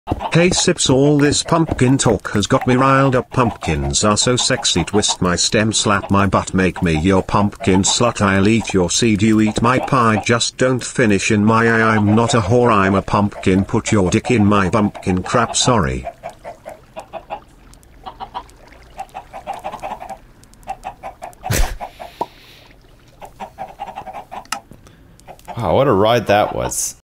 Hey Sips, all this pumpkin talk has got me riled up. Pumpkins are so sexy. Twist my stem, slap my butt, make me your pumpkin slut. I'll eat your seed, you eat my pie. Just don't finish in my eye. I'm not a whore, I'm a pumpkin. Put your dick in my pumpkin crap. Sorry. Wow, what a ride that was.